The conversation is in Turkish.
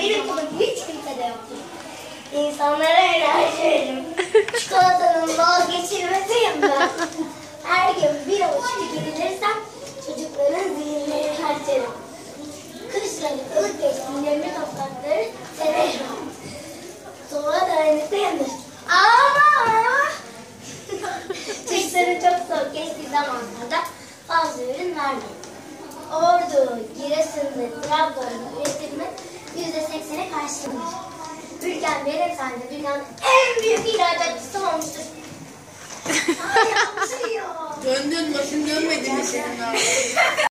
Benim gibi hiç kimse de yoktur. İnsanlara enerji veririm. Çikolatanın vazgeçilmeziyim ben. Her gün bir avuç tüketilirsem çocukların zihinlerini açarım. Kışları ılık geçtiğinde toprakları severim. Soğuğa dayanıklıyımdır. Ama kışları çok soğuk geçtiği zamanlarda fazla ürün vermiyor. Ordu, Giresun'da, Trabzon'da üretiminin %80'e karşılanır. Ülkem benim sende dünyanın en büyük ihracatçısı olmuştur. Ay yapmışım ya. Döndün başın dönmedi mi senin abi?